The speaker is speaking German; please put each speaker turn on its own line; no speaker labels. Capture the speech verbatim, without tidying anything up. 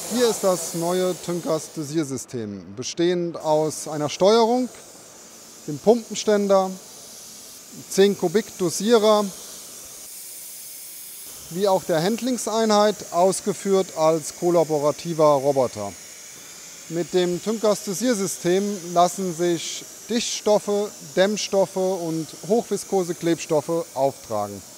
Hier ist das neue Tünkers Dosiersystem, bestehend aus einer Steuerung, dem Pumpenständer, zehn Kubik Dosierer, wie auch der Handlingseinheit, ausgeführt als kollaborativer Roboter. Mit dem Tünkers Dosiersystem lassen sich Dichtstoffe, Dämmstoffe und hochviskose Klebstoffe auftragen.